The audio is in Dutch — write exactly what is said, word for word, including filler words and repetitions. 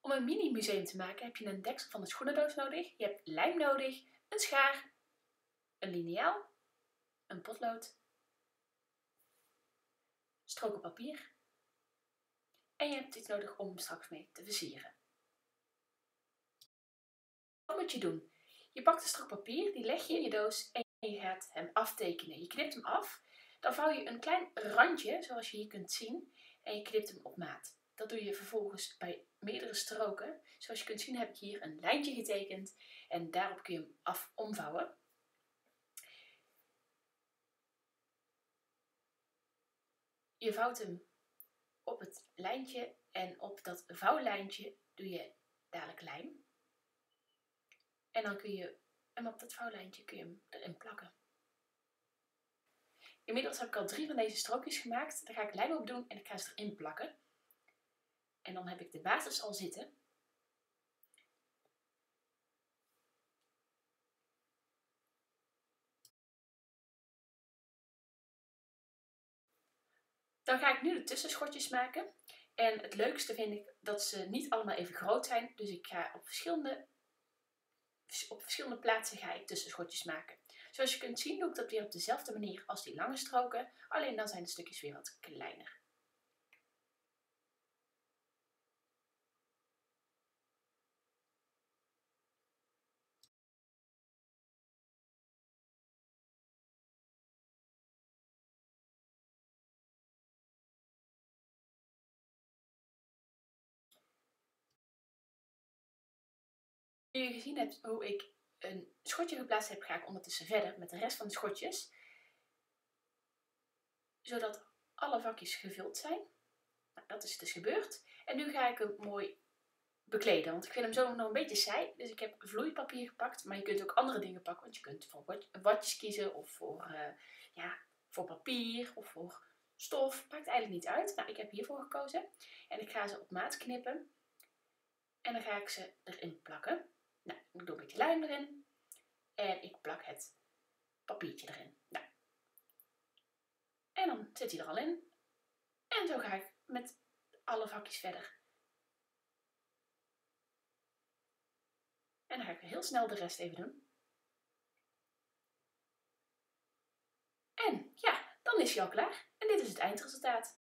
Om een mini museum te maken heb je een deksel van de schoenendoos nodig, je hebt lijm nodig, een schaar, een liniaal, een potlood, stroken papier en je hebt iets nodig om hem straks mee te versieren. Wat moet je doen? Je pakt een strook papier, die leg je in je doos en je gaat hem aftekenen. Je knipt hem af, dan vouw je een klein randje, zoals je hier kunt zien, en je knipt hem op maat. Dat doe je vervolgens bij meerdere stroken. Zoals je kunt zien heb ik hier een lijntje getekend en daarop kun je hem af omvouwen. Je vouwt hem op het lijntje en op dat vouwlijntje doe je dadelijk lijm. En dan kun je hem op dat vouwlijntje kun je hem erin plakken. Inmiddels heb ik al drie van deze strookjes gemaakt. Daar ga ik lijm op doen en ik ga ze erin plakken. En dan heb ik de basis al zitten. Dan ga ik nu de tussenschotjes maken. En het leukste vind ik dat ze niet allemaal even groot zijn. Dus ik ga op verschillende, op verschillende plaatsen ga ik tussenschotjes maken. Zoals je kunt zien doe ik dat weer op dezelfde manier als die lange stroken. Alleen dan zijn de stukjes weer wat kleiner. Nu je gezien hebt hoe ik een schotje geplaatst heb, ga ik ondertussen verder met de rest van de schotjes. Zodat alle vakjes gevuld zijn. Nou, dat is dus gebeurd. En nu ga ik hem mooi bekleden, want ik vind hem zo nog een beetje saai. Dus ik heb vloeipapier gepakt, maar je kunt ook andere dingen pakken. Want je kunt voor watjes kiezen of voor, uh, ja, voor papier of voor stof. Maakt eigenlijk niet uit. Nou, ik heb hiervoor gekozen. En ik ga ze op maat knippen. En dan ga ik ze erin plakken. Nou, ik doe een beetje lijm erin. En ik plak het papiertje erin. Nou. En dan zit hij er al in. En zo ga ik met alle vakjes verder. En dan ga ik heel snel de rest even doen. En ja, dan is hij al klaar. En dit is het eindresultaat.